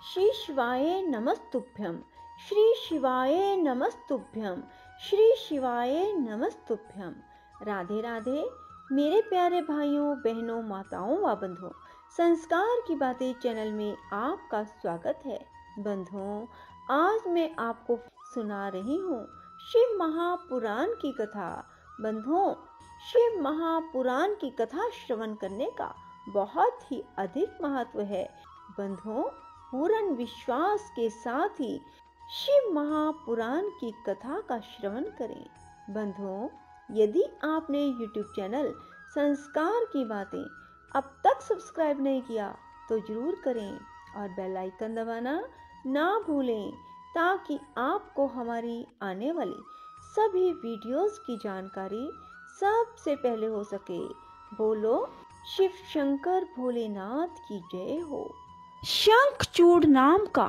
श्री शिवाय नमस्तुभ्यं, श्री शिवाय नमस्तुभ्यं, श्री शिवाय नमस्तुभ्यं। राधे राधे मेरे प्यारे भाइयों बहनों माताओं व बंधुओं, संस्कार की बातें चैनल में आपका स्वागत है। बंधुओं, आज मैं आपको सुना रही हूँ शिव महापुराण की कथा। बंधुओं, शिव महापुराण की कथा श्रवण करने का बहुत ही अधिक महत्व है। बंधुओं, पूर्ण विश्वास के साथ ही शिव महापुराण की कथा का श्रवण करें। बंधुओं, यदि आपने YouTube चैनल संस्कार की बातें अब तक सब्सक्राइब नहीं किया तो जरूर करें और बेल आइकन दबाना ना भूलें, ताकि आपको हमारी आने वाली सभी वीडियोस की जानकारी सबसे पहले हो सके। बोलो शिव शंकर भोलेनाथ की जय हो। शंखचूड़ नाम का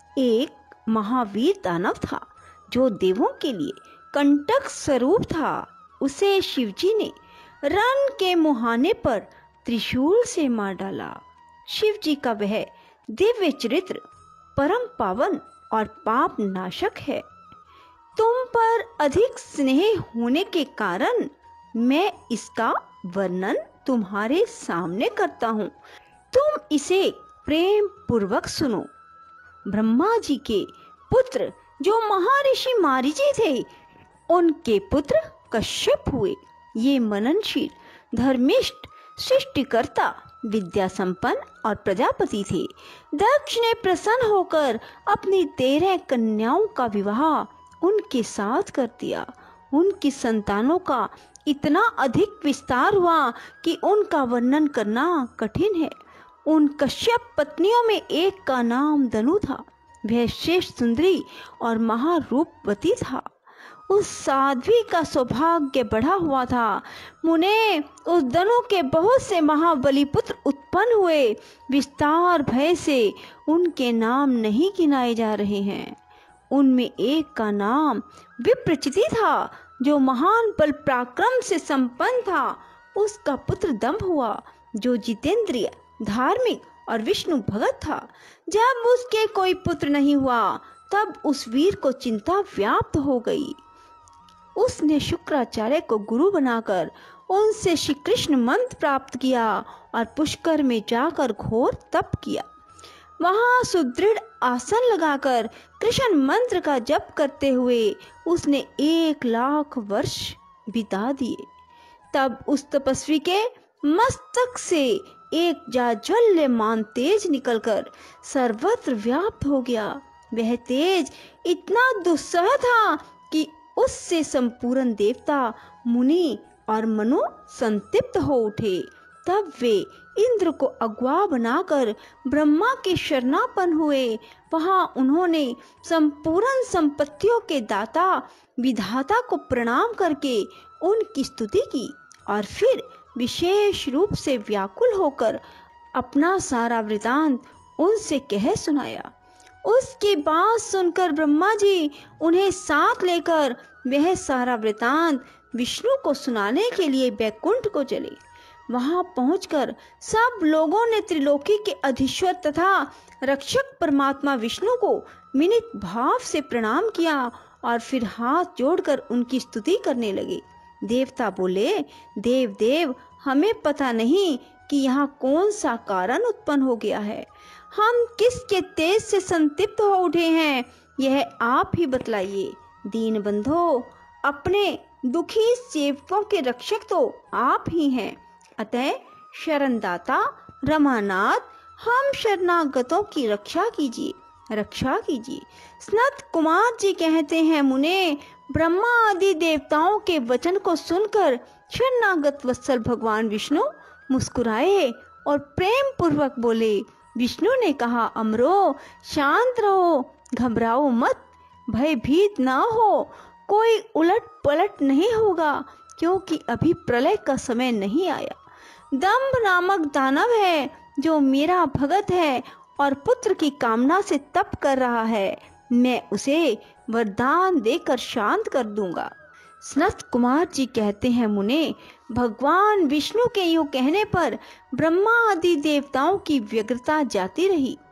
एक महावीर दानव था जो देवों के लिए कंटक स्वरूप था। उसे शिवजी ने रण के मुहाने पर त्रिशूल से मार डाला। शिवजी का वह दिव्य चरित्र परम पावन और पाप नाशक है। तुम पर अधिक स्नेह होने के कारण मैं इसका वर्णन तुम्हारे सामने करता हूँ। तुम इसे प्रेम पूर्वक सुनो। ब्रह्मा जी के पुत्र जो महर्षि मारीची थे, उनके पुत्र कश्यप हुए। ये मननशील, धर्मिष्ठ, सृष्टिकर्ता, विद्या संपन्न और प्रजापति थे। दक्ष ने प्रसन्न होकर अपनी 13 कन्याओं का विवाह उनके साथ कर दिया। उनकी संतानों का इतना अधिक विस्तार हुआ कि उनका वर्णन करना कठिन है। उन कश्यप पत्नियों में एक का नाम दनु था। वह श्रेष्ठ सुंदरी और महारूपवती था। उस साध्वी का सौभाग्य बढ़ा हुआ था। मुने, उस दनु के बहुत से महाबली पुत्र उत्पन्न हुए। विस्तार भय से उनके नाम नहीं गिनाए जा रहे हैं। उनमें एक का नाम विप्रचिति था, जो महान बल पराक्रम से संपन्न था। उसका पुत्र दंभ हुआ, जो जितेंद्रिय, धार्मिक और विष्णु भगत था। जब उसके कोई पुत्र नहीं हुआ, तब उस वीर को चिंता व्याप्त हो गई। उसने शुक्राचार्य को गुरु बनाकर उनसे श्री कृष्ण मंत्र प्राप्त किया और पुष्कर में जाकर घोर तप किया। वहां सुदृढ़ आसन लगाकर कृष्ण मंत्र का जप करते हुए उसने 1,00,000 वर्ष बिता दिए। तब उस तपस्वी के मस्तक से एक जाज्वल्यमान तेज निकलकर सर्वत्र व्याप्त हो गया। वह तेज इतना दुस्सह था कि उससे संपूर्ण देवता, मुनि और मनु संतप्त हो उठे। तब वे इंद्र को अगवा बनाकर ब्रह्मा के शरणापन्न हुए। वहां उन्होंने संपूर्ण संपत्तियों के दाता विधाता को प्रणाम करके उनकी स्तुति की और फिर विशेष रूप से व्याकुल होकर अपना सारा वृतांत उनसे कह सुनाया। उसकी बात सुनकर ब्रह्मा जी उन्हें साथ लेकर वह सारा वृतांत विष्णु को सुनाने के लिए बैकुंठ को चले। वहां पहुंचकर सब लोगों ने त्रिलोकी के अधीश्वर तथा रक्षक परमात्मा विष्णु को विनीत भाव से प्रणाम किया और फिर हाथ जोड़कर उनकी स्तुति करने लगे। देवता बोले, देव देव, हमें पता नहीं कि यहाँ कौन सा कारण उत्पन्न हो गया है। हम किसके तेज से संतप्त हो उठे हैं, यह आप ही बतलाइए। दीन बंधो, अपने दुखी सेवकों के रक्षक तो आप ही हैं। अतः शरणदाता रमानाथ, हम शरणागतों की रक्षा कीजिए, रक्षा कीजिए। सनत कुमार जी कहते हैं, मुने, ब्रह्मा आदि देवताओं के वचन को सुनकर शरणागत वत्सल भगवान विष्णु मुस्कुराए और प्रेम पूर्वक बोले। विष्णु ने कहा, अमरो, शांत रहो, घबराओ मत, भयभीत ना हो। कोई उलट पलट नहीं होगा, क्योंकि अभी प्रलय का समय नहीं आया। दंभ नामक दानव है जो मेरा भगत है और पुत्र की कामना से तप कर रहा है। मैं उसे वरदान देकर शांत कर दूंगा। सनत कुमार जी कहते हैं, मुने, भगवान विष्णु के यूं कहने पर ब्रह्मा आदि देवताओं की व्यग्रता जाती रही।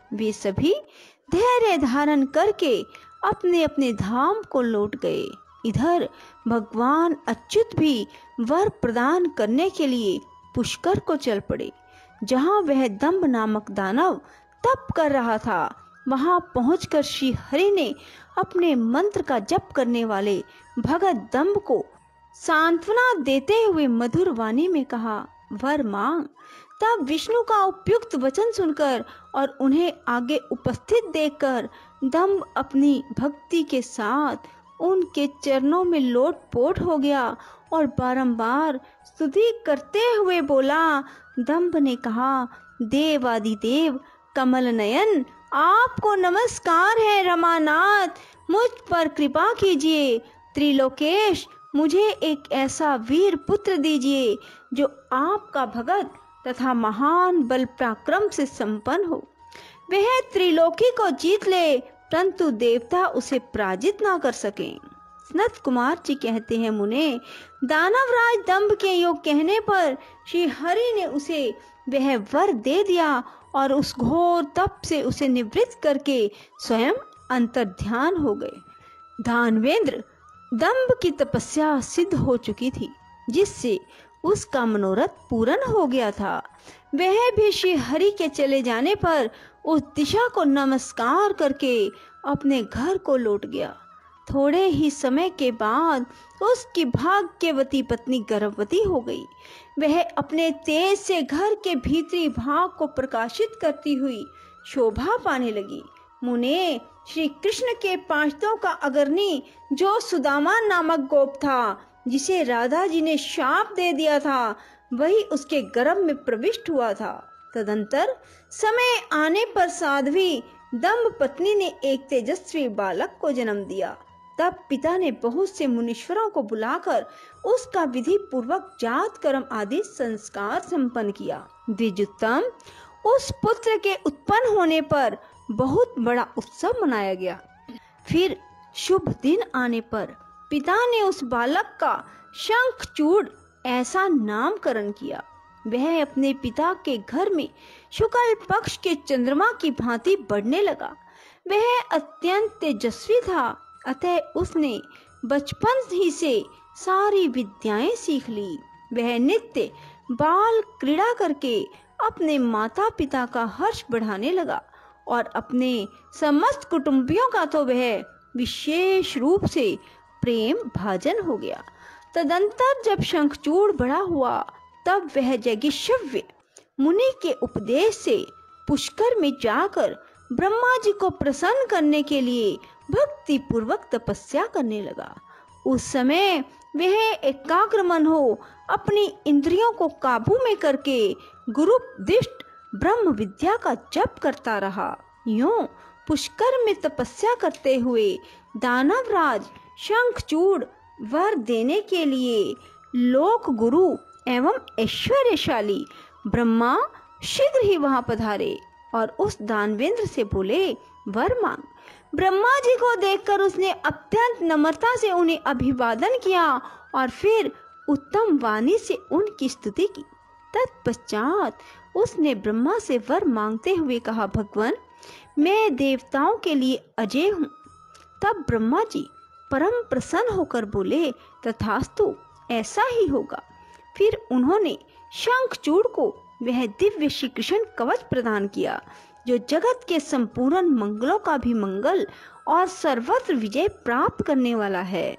वे सभी धैर्य धारण करके अपने अपने धाम को लौट गए। इधर भगवान अच्युत भी वर प्रदान करने के लिए पुष्कर को चल पड़े। जहाँ वह दंभ नामक दानव तप कर रहा था, वहां पहुंचकर श्री हरि ने अपने मंत्र का जप करने वाले भगत दंभ को सांत्वना देते हुए मधुर वाणी में कहा, वर मांग। तब विष्णु का उपयुक्त वचन सुनकर और उन्हें आगे उपस्थित देखकर दंभ अपनी भक्ति के साथ उनके चरणों में लोटपोट हो गया और बारंबार स्तुति करते हुए बोला। दंभ ने कहा, देवादिदेव कमल नयन, आपको नमस्कार है। रमानाथ, मुझ पर कृपा कीजिए। त्रिलोकेश, मुझे एक ऐसा वीर पुत्र दीजिए जो आपका भगत तथा महान बल पराक्रम से संपन्न हो। वह त्रिलोकी को जीत ले, परंतु देवता उसे पराजित ना कर सके। सनत कुमार जी कहते हैं, मुने, दानवराज दंभ के योग कहने पर श्री हरि ने उसे वह वर दे दिया और उस घोर तप से उसे निवृत्त करके स्वयं अंतर्ध्यान हो गए। दानवेंद्र दंभ की तपस्या सिद्ध हो चुकी थी, जिससे उसका मनोरथ पूर्ण हो गया था। वह भी श्री हरि के चले जाने पर उस दिशा को नमस्कार करके अपने घर को लौट गया। थोड़े ही समय के बाद उसकी भाग्यवती पत्नी गर्भवती हो गई। वह अपने तेज से घर के भीतरी भाग को प्रकाशित करती हुई शोभा पाने लगी। मुने, श्री कृष्ण के पांचों का अग्रणी जो सुदामा नामक गोप था, जिसे राधा जी ने शाप दे दिया था, वही उसके गर्भ में प्रविष्ट हुआ था। तदंतर समय आने पर साध्वी दंभ पत्नी ने एक तेजस्वी बालक को जन्म दिया। तब पिता ने बहुत से मुनीश्वरों को बुलाकर उसका विधि पूर्वक जात कर्म आदि संस्कार संपन्न किया। द्विजोत्तम, उस पुत्र के उत्पन्न होने पर बहुत बड़ा उत्सव मनाया गया। फिर शुभ दिन आने पर पिता ने उस बालक का शंखचूड़ ऐसा नामकरण किया। वह अपने पिता के घर में शुक्ल पक्ष के चंद्रमा की भांति बढ़ने लगा। वह अत्यंत तेजस्वी था, अतः उसने बचपन ही से सारी विद्याएं सीख ली। वह नित्य बाल क्रीड़ा करके अपने माता पिता का हर्ष बढ़ाने लगा और अपने समस्त कुटुंबियों का तो वह विशेष रूप से प्रेम भाजन हो गया। तदंतर जब शंखचूड़ बड़ा हुआ, तब वह जगिष्यव्य मुनि के उपदेश से पुष्कर में जाकर ब्रह्मा जी को प्रसन्न करने के लिए भक्ति पूर्वक तपस्या करने लगा। उस समय वह एकाग्र मन हो अपनी इंद्रियों को काबू में करके गुरुपदिष्ट ब्रह्म विद्या का जप करता रहा। यूं पुष्कर में तपस्या करते हुए दानवराज शंखचूड़ वर देने के लिए लोक गुरु एवं ऐश्वर्यशाली ब्रह्मा शीघ्र ही वहां पधारे और उस दानवेंद्र से बोले, वर मांग। ब्रह्मा जी को देखकर उसने अत्यंत नम्रता से उन्हें अभिवादन किया और फिर उत्तम वाणी से उनकी स्तुति की। तत्पश्चात उसने ब्रह्मा से वर मांगते हुए कहा, भगवान, मैं देवताओं के लिए अजय हूँ। तब ब्रह्मा जी परम प्रसन्न होकर बोले, तथास्तु, ऐसा ही होगा। फिर उन्होंने शंखचूड़ को वह दिव्य श्री कृष्ण कवच प्रदान किया, जो जगत के संपूर्ण मंगलों का भी मंगल और सर्वत्र विजय प्राप्त करने वाला है।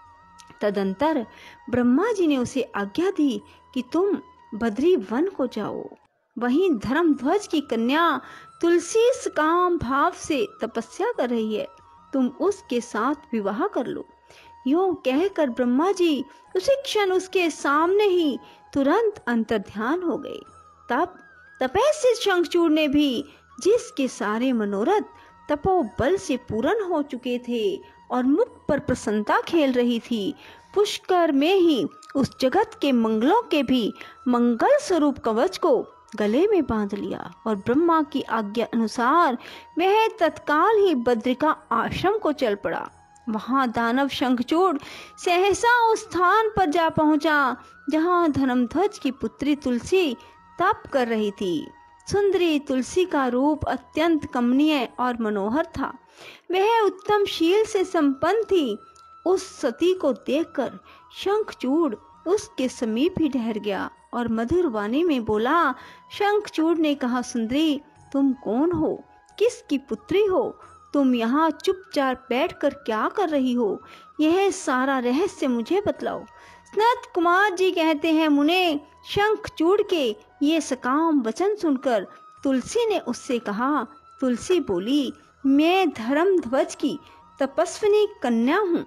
तदंतर ब्रह्मा जी ने उसे आज्ञा दी कि तुम बद्री वन को जाओ। वहीं धर्मध्वज की कन्या तुलसी सकाम भाव से तपस्या कर रही है, तुम उसके साथ विवाह कर लो। यूं कहकर ब्रह्मा जी उसी क्षण उसके सामने ही तुरंत अंतर्ध्यान हो गए। तब तपस्वी शंखचूड़ ने भी, जिसके सारे मनोरथ तपोबल से पूर्ण हो चुके थे और मुख पर प्रसन्नता खेल रही थी, पुष्कर में ही उस जगत के मंगलों के भी मंगल स्वरूप कवच को गले में बांध लिया और ब्रह्मा की आज्ञा अनुसार वह तत्काल ही बद्रिका आश्रम को चल पड़ा। वहां दानव शंखचूड़ सहसा उस स्थान पर जा पहुंचा जहां धर्मध्वज की पुत्री तुलसी तप कर रही थी। सुंदरी तुलसी का रूप अत्यंत कमनीय और मनोहर था। वह उत्तम शील से संपन्न थी। उस सती को देखकर शंखचूड़ उसके समीप ही ठहर गया और मधुर वाणी में बोला। शंखचूड़ ने कहा, सुंदरी, तुम कौन हो? किसकी पुत्री हो? तुम यहाँ चुपचाप बैठकर क्या कर रही हो? यह सारा रहस्य मुझे बतलाओ। सनत कुमार जी कहते हैं, मुने, शंखचूड़ के ये सकाम वचन सुनकर तुलसी ने उससे कहा। तुलसी बोली, मैं धर्मध्वज की तपस्विनी कन्या हूँ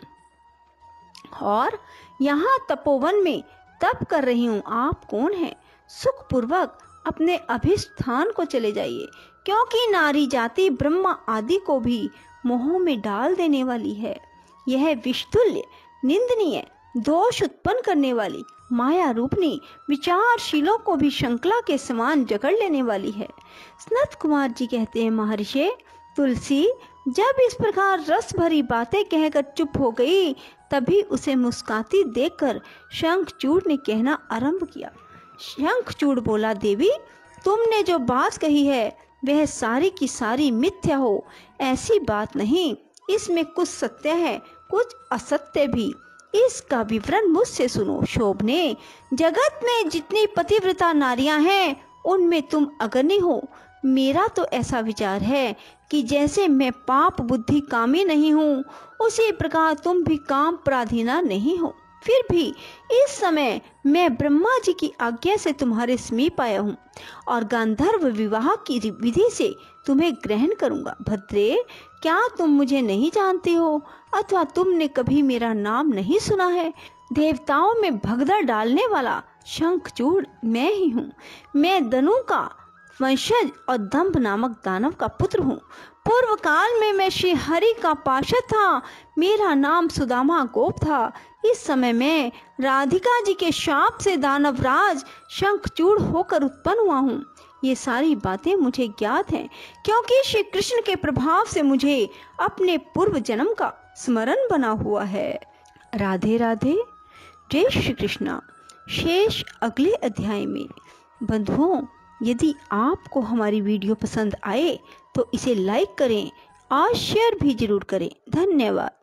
और यहाँ तपोवन में तप कर रही हूँ। आप कौन हैं? सुखपूर्वक अपने अभिष्ठान को चले जाइए, क्योंकि नारी जाति ब्रह्मा आदि को भी मोह में डाल देने वाली है। यह विषतुल्य, निंदनीय, दोष उत्पन्न करने वाली माया रूपनी विचारशीलों को भी श्रृंखला के समान जकड़ लेने वाली है। सनत कुमार जी कहते हैं, महर्षि, तुलसी जब इस प्रकार रस भरी बातें कहकर चुप हो गई, तभी उसे मुस्कुराती देखकर शंखचूड़ ने कहना आरंभ किया। शंखचूड़ बोला, देवी, तुमने जो बात कही है वह सारी की सारी मिथ्या हो। ऐसी बात नहीं, इसमें कुछ सत्य है, कुछ असत्य भी। इसका विवरण मुझसे सुनो। शोभने, जगत में जितनी पतिव्रता नारियां हैं उनमें तुम अग्रणी हो। मेरा तो ऐसा विचार है कि जैसे मैं पाप बुद्धि कामी नहीं हूँ, उसी प्रकार तुम भी काम पराधीना नहीं हो। फिर भी इस समय मैं ब्रह्मा जी की आज्ञा से तुम्हारे समीप आया हूँ और गांधर्व विवाह की विधि से तुम्हें ग्रहण करूँगा। भद्रे, क्या तुम मुझे नहीं जानते हो अथवा तुमने कभी मेरा नाम नहीं सुना है? देवताओं में भगदड़ डालने वाला शंखचूड़ मैं ही हूँ। मैं दनु का वंशज और दंभ नामक दानव का पुत्र हूँ। पूर्व काल में मैं श्री हरि का पार्षद था। मेरा नाम सुदामा गोप था। इस समय मैं राधिका जी के शाप से दानवराज शंखचूड़ होकर उत्पन्न हुआ हूँ। ये सारी बातें मुझे ज्ञात हैं, क्योंकि श्री कृष्ण के प्रभाव से मुझे अपने पूर्व जन्म का स्मरण बना हुआ है। राधे राधे। जय श्री कृष्णा। शेष अगले अध्याय में। बंधुओं, यदि आपको हमारी वीडियो पसंद आए तो इसे लाइक करें और शेयर भी जरूर करें। धन्यवाद।